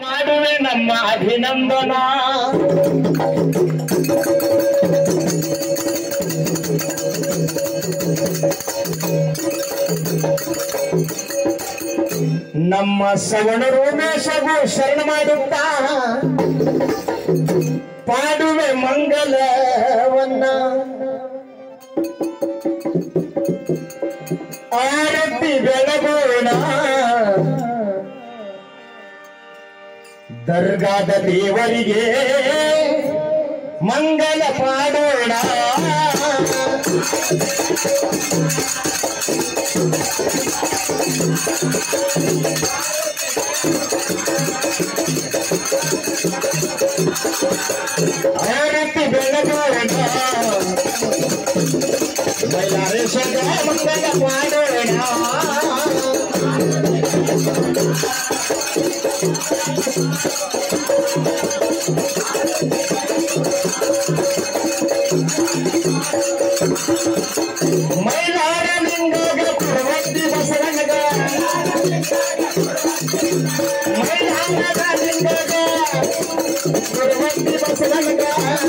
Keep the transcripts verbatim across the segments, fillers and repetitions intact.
ಮಾಡುವೆ ನಮ್ಮ ಅಭಿನಂದನಾ ನಮ್ಮ ಸವಣರು ಮೇಷಗೂ ಶರಣ ಮಾಡುತ್ತಾ ಪಾಡುವೆ ಮಂಗಲವನ್ನ ಆರತಿ ಬೆಳಗೋಣ ದರ್ಗಾದ ದೇವರಿಗೆ ಮಂಗಲ ಪಾಡೋಣ ಆರತಿ ಬೆಳಗೋಣ ಬೈಲಾರೇಶಗ ಮಂಗಲ ಪಾಡೋಣ ಮೈಲಾರ ನಿಂಗಾಗ ಪರ್ವತಿ ಬಸವನಗ ಮೈಲಾರದ ನಿಂಗಾಗ ಪರ್ವತಿ ಬಸವನಗ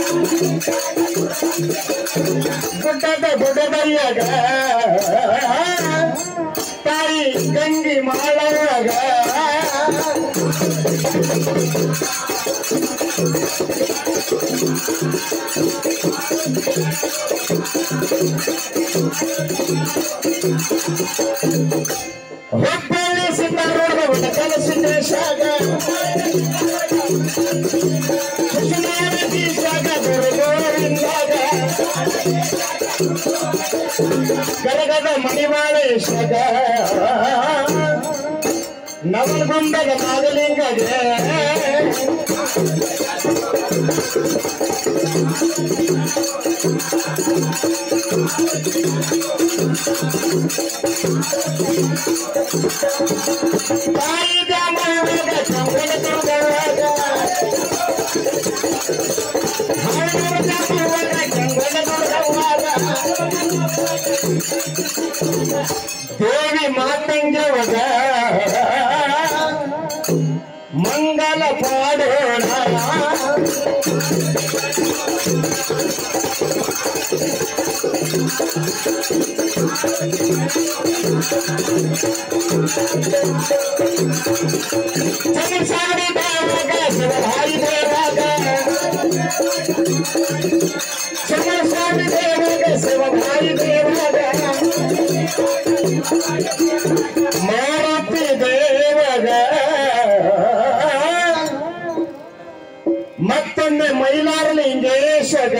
ಗುಡ್ಡದ ಗುಡ್ಡದಯ್ಯಾಗ ತಾಯಿ ಗಂಗಿ ಮಾಳವಾಗ ಹುಬ್ಬಳ್ಳಿ ಸಿದ್ದಾರೂಢ ಉಡಕಲ ಸಿದ್ದೇಶಾಗ ಸುಮಾರದೀಶಾಗ ಗುರುಗೋರಿಂದಾಗ ಗರಗದ ಮಣಿಮಾಳೇಶಾಗ ನವಲಗುಂದದ ನಾಗಲಿಂಗಗೆ ತಾಯಿ ದ್ಯಾಮವ್ವಗ ಚಂಗನ ದುರ್ಗವ್ವಗ ಹಾಳೂರ ದ್ಯಾಮವ್ವಗ ಚಂಗನ ದುರ್ಗವ್ವಗ ದೇವಿ ಮಾತಂಗವ್ವಗ ಮಂಗಲ ಪಾಡೋಣ ಚಮಸಾಡಿ ದೇವಾಗ ಶಿವಭಾಯಿ ದೇವಾಗ ಚಮಸಾಡಿ ದೇವಾಗ ಶಿವಭಾಯಿ ದೇವಾಗ ಮಾರುತಿ ದೇವಾಗ ಮತ್ತೊಮ್ಮೆ ಮೈಲಾರ ಲಿಂಗೇಶಗ